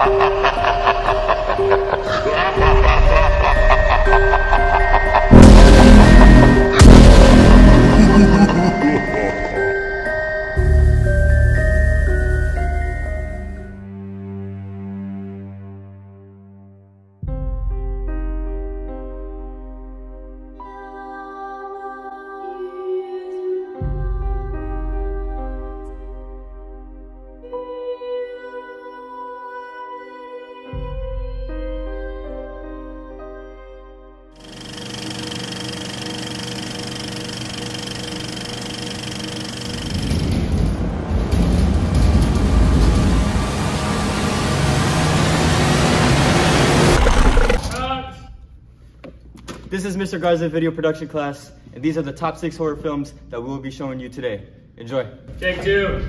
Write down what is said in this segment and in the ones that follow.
This is Mr. Garza video production class, and these are the top 6 horror films that we will be showing you today. Enjoy. Take 2.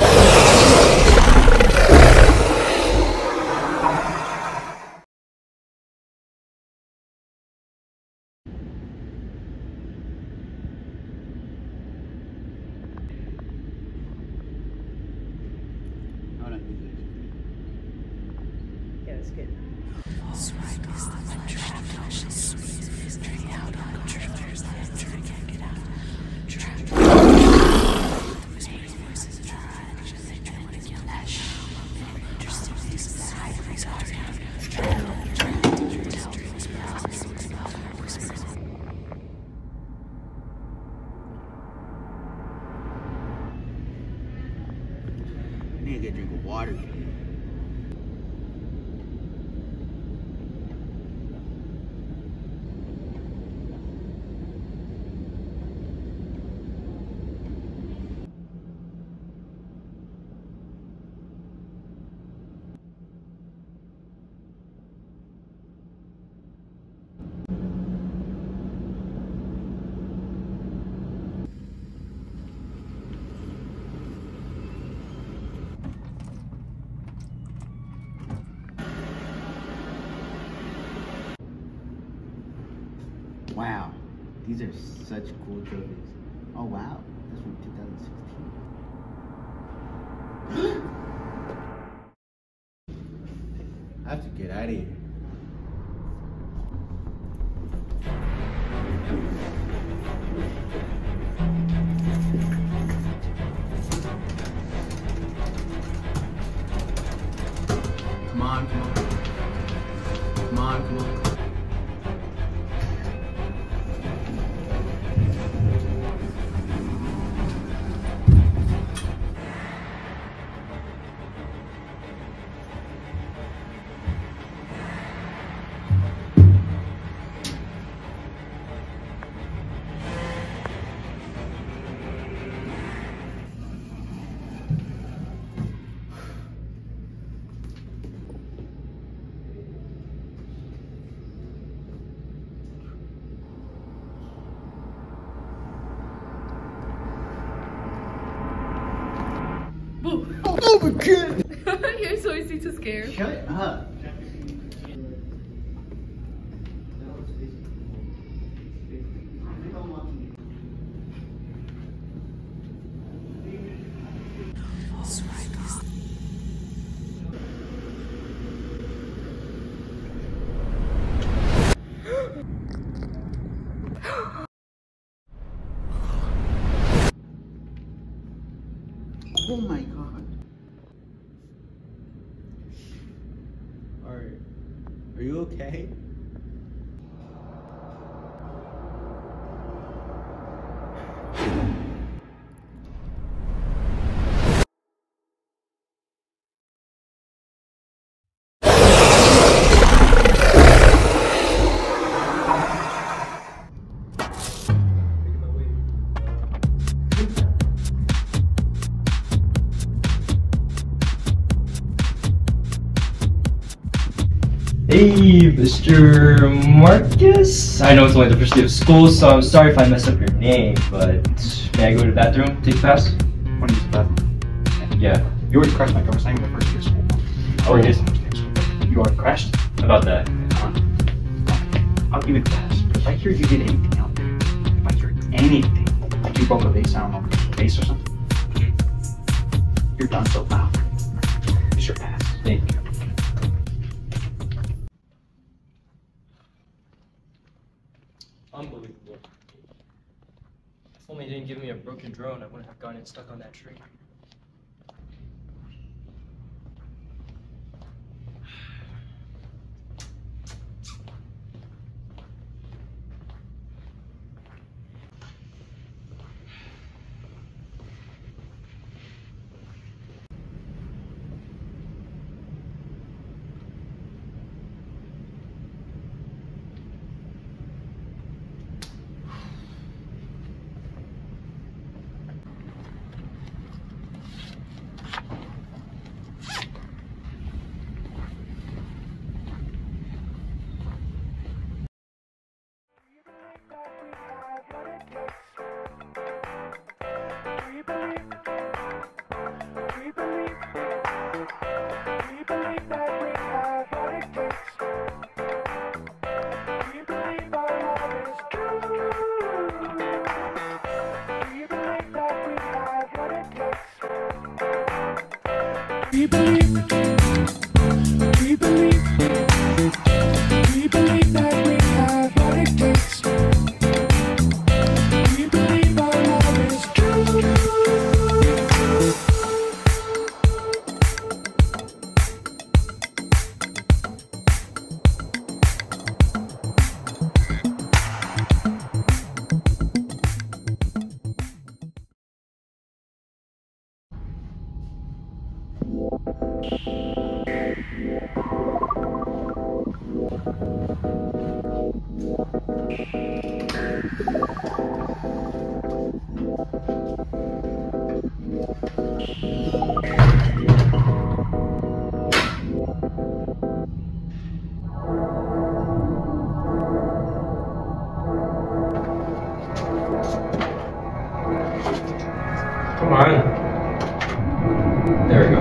Yeah, it's good. I need to get a drink of water. Wow, these are such cool trophies. Oh wow, that's from 2016. I have to get out of here. Come on, come on. Come on, come on. Oh my god! You're so easy to scare. Shut up. Oh my god. Are you okay? Hey, Mr. Marcus? I know it's only the first day of school, so I'm sorry if I mess up your name, but may I go to the bathroom? Take a pass? Want to use the bathroom? Yeah. You already crashed my car. It's not even the first day of school. Oh, it is? The first day of school. You already crashed? About that. I'll give you the pass. If I hear you did anything out there, if I hear anything, like you broke a vase, I don't know, a vase or something, you're done so loud. It's your pass. Thank you. broken drone, I wouldn't have gotten it stuck on that tree. We believe that we have what it takes. We believe our love is true. Come on. There we go.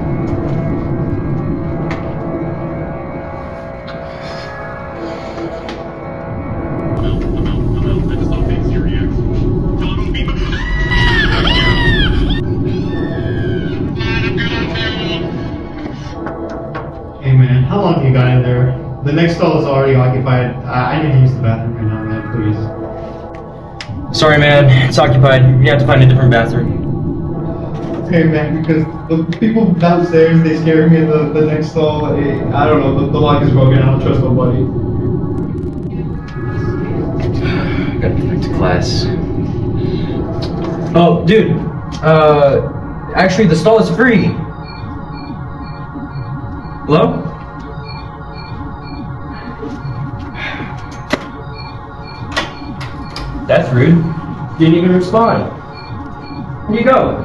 Hey man, how long you got in there? The next stall is already occupied. I need to use the bathroom right now, man, please. Sorry, man. It's occupied. You have to find a different bathroom. Hey man, because the people downstairs, they scare me at the next stall. I don't know, the lock is broken. I don't trust nobody. Gotta get back to class. Oh, dude. Actually, the stall is free. Hello? That's rude. Didn't even respond. Where'd you go?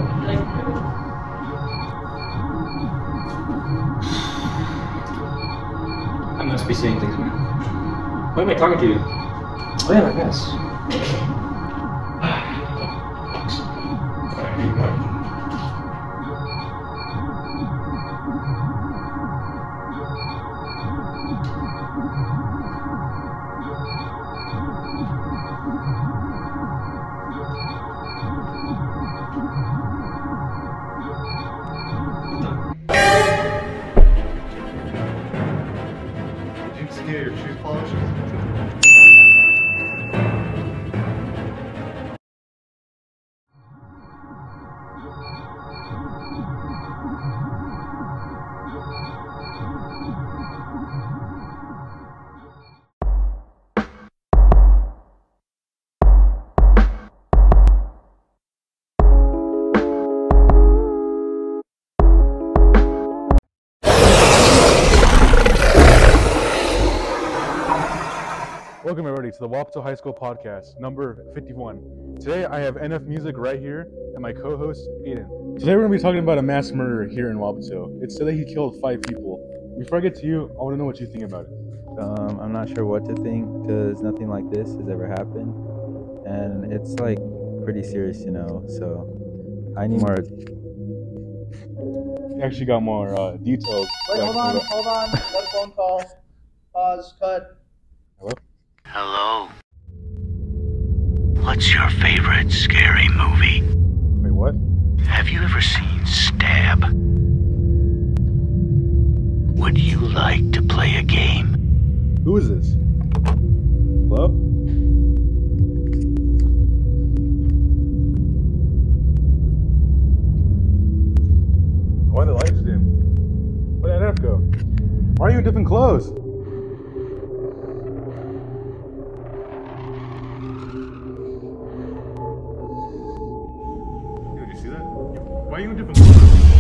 I must be saying things. Who am I talking to? Oh yeah, I guess. Did you scare your shoe polish? Welcome everybody to the Wapato High School podcast, number 51. Today I have NF Music right here and my co-host Aiden. Today we're going to be talking about a mass murder here in Wapato. It's said that he killed 5 people. Before I get to you, I want to know what you think about it. I'm not sure what to think because nothing like this has ever happened, and it's like pretty serious, you know. So I need more. You actually got more details. Wait, hold on. One phone call. Pause, cut. Hello? Hello. What's your favorite scary movie? Wait, what? Have you ever seen Stab? Would you like to play a game? Who is this? Hello? ref go? Why are you in different clothes? Did you see that? Why are you in different clothes?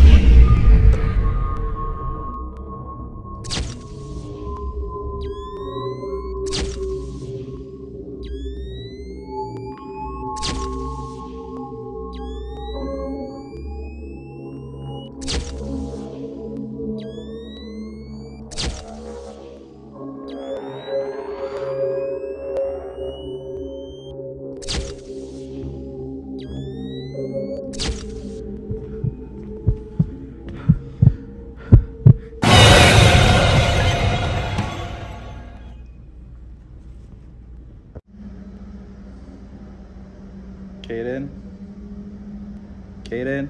Kaden? Kaden?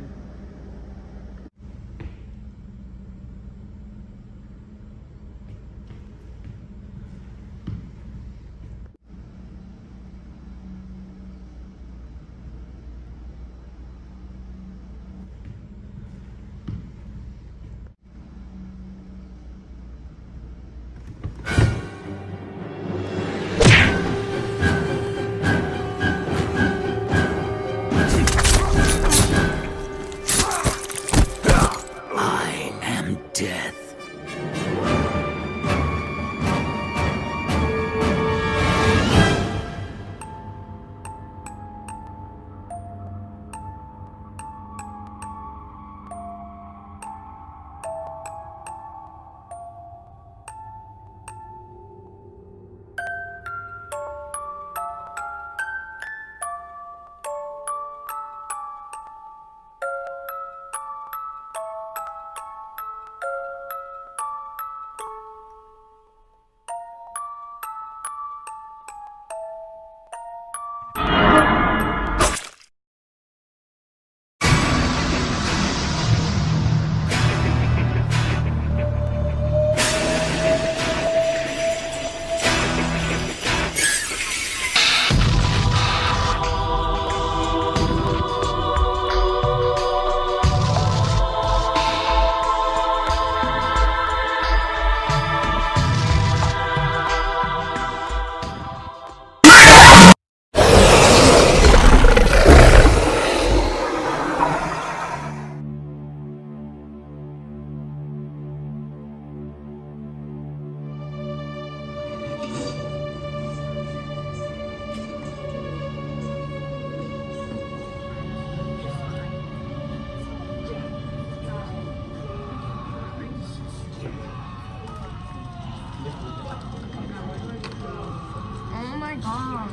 Oh my god.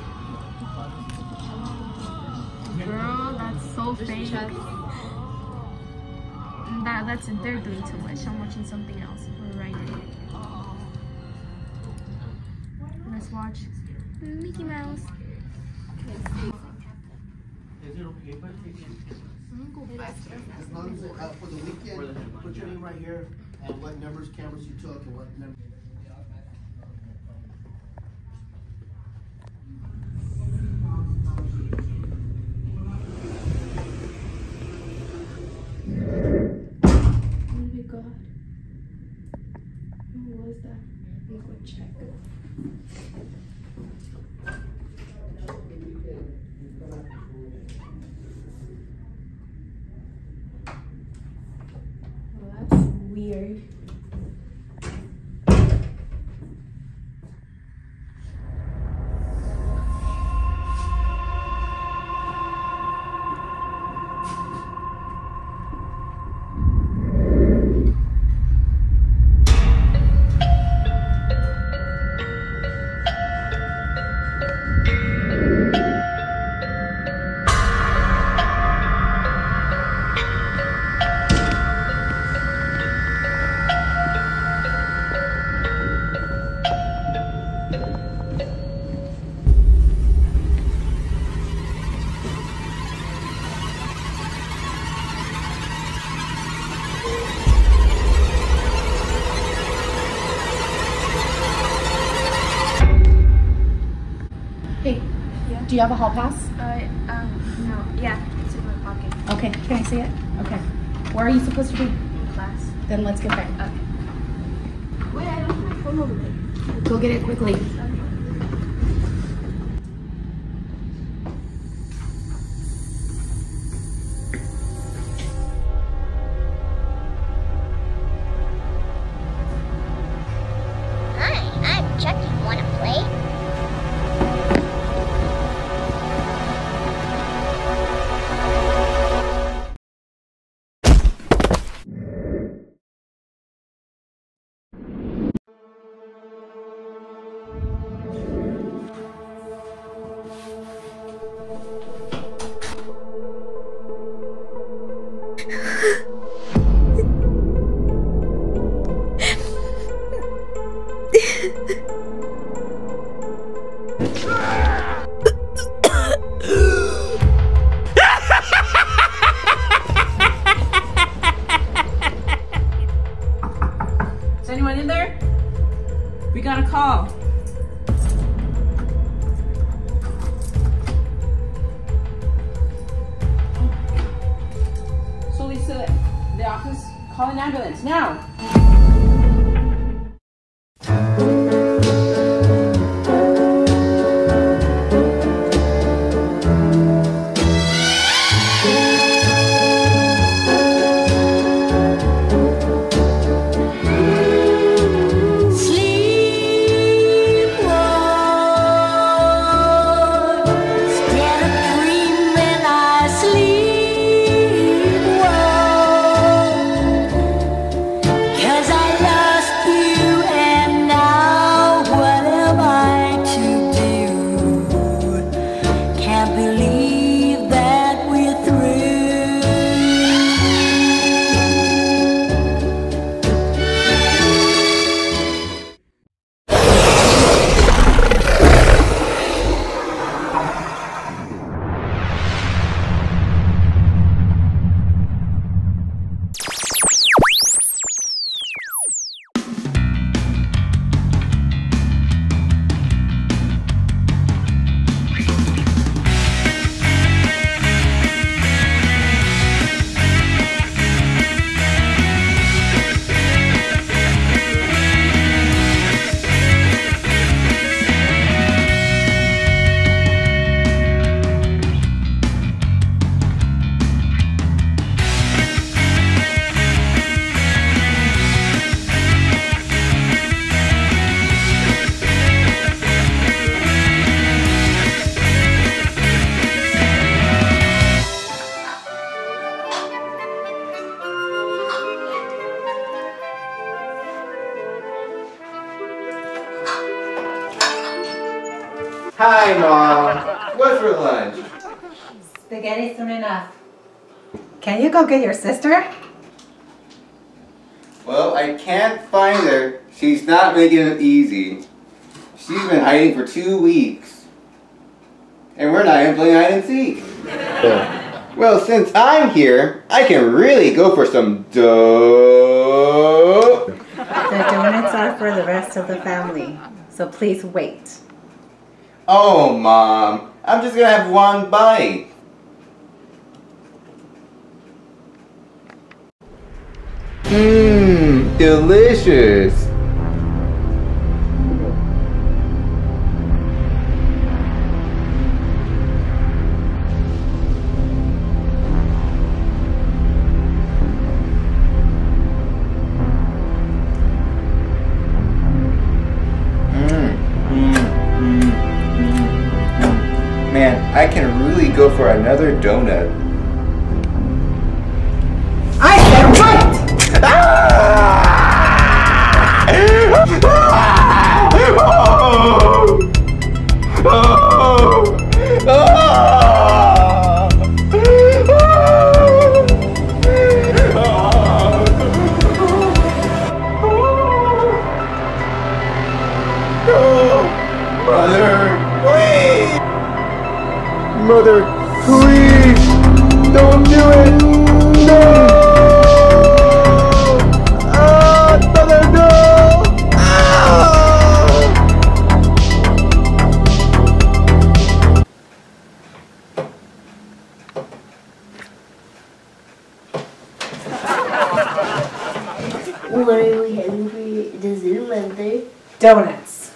Girl, that's so fake. They're doing too much. I'm watching something else right now. Let's watch Mickey Mouse. Is it okay if I take it? As long as for the weekend, put your name right here and what numbers, cameras you took and what numbers. Oh my god. Who was that? Let me go check. Well, that's weird. Hey, do you have a hall pass? No. Yeah, it's in my pocket. Okay, can I see it? Okay. Where are you supposed to be? In class. Then let's get there. Okay. phone over there. Go get it quickly. Hi, I'm Chucky. Wanna play? Is anyone in there? We got a call. So Lisa, the office, call an ambulance now. Hi, Mom. What's for lunch? Spaghetti soon enough. Can you go get your sister? Well, I can't find her. She's not making it easy. She's been hiding for 2 weeks. And we're not even playing hide and seek. Well, since I'm here, I can really go for some dough. The donuts are for the rest of the family, so please wait. Oh, Mom. I'm just gonna have one bite. Mmm, delicious. Man, I can really go for another donut. I said wait! Mother, please, don't do it. No! Ah, Mother, no! What are we having for your dessert, Mother? Donuts.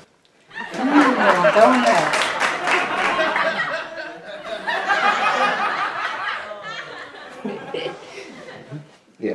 Donuts. Yeah.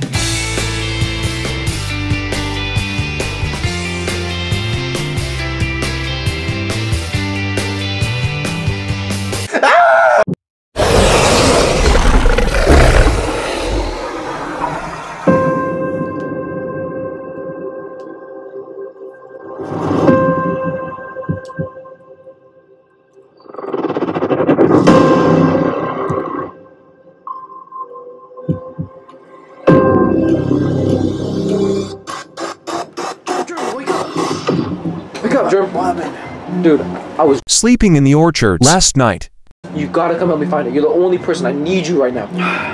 Wake up, Germ. What happened? Dude, I was sleeping in the orchard last night. You gotta come help me find it. You're the only person. I need you right now.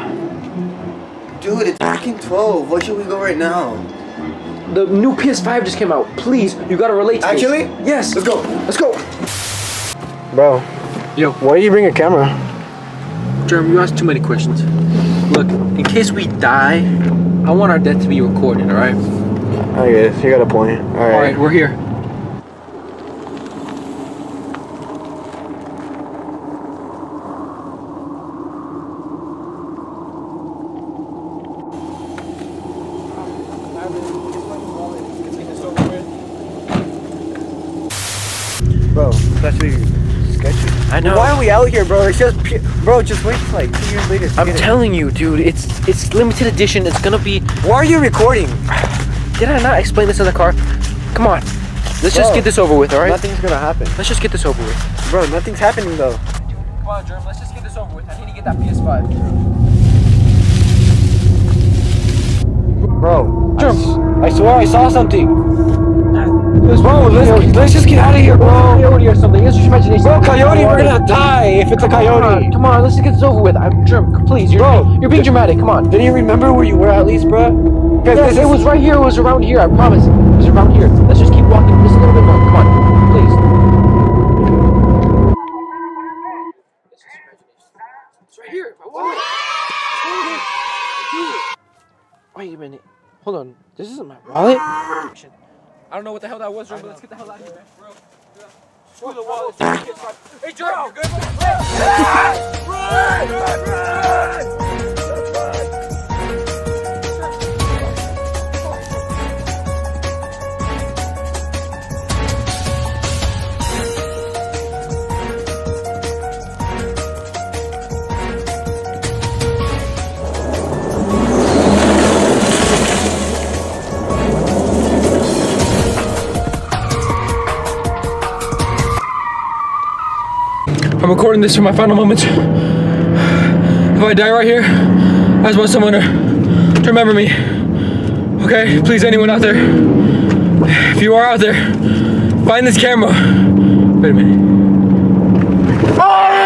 Dude, it's freaking 12. Why should we go right now? The new PS5 just came out. Please, you gotta relate to Actually? this. Yes. Let's go. Let's go. Bro. Yo. Why do you bring a camera? Germ, you ask too many questions. Look, in case we die, I want our death to be recorded, alright? I guess. You got a point. Alright, we're here. Bro, that's really sketchy. I know. Why are we out here, bro? It's just, bro, just wait till like 2 years later. I'm telling you, dude, it's limited edition. It's gonna be. Why are you recording? Did I not explain this in the car? Come on, let's just get this over with, all right? Nothing's gonna happen. Let's just get this over with. Bro, nothing's happening though. Come on, Germ, let's just get this over with. I need to get that PS5. Bro, Germ, I swear I saw something. Bro, let's just get out of here, bro. Coyote or something. It's just imagination. Bro, coyote, we're gonna die if it's a coyote. Come on, let's just get this over with. Germ, please, you're being dramatic. Come on. Did you remember where you were at least, bro? Yes, it was right here. It was around here. I promise. It was around here. Let's just keep walking just a little bit more. Come on, please. It's right here. Wait a minute. Hold on. This isn't my wallet. I don't know what the hell that was, Germ, but let's get the hell out of here, man. Bro. Screw the wallet. Hey, Germ, good. Run! I'm recording this for my final moments. If I die right here, I just want someone to remember me. Okay, please, anyone out there, if you are out there, find this camera. Wait a minute. Oh!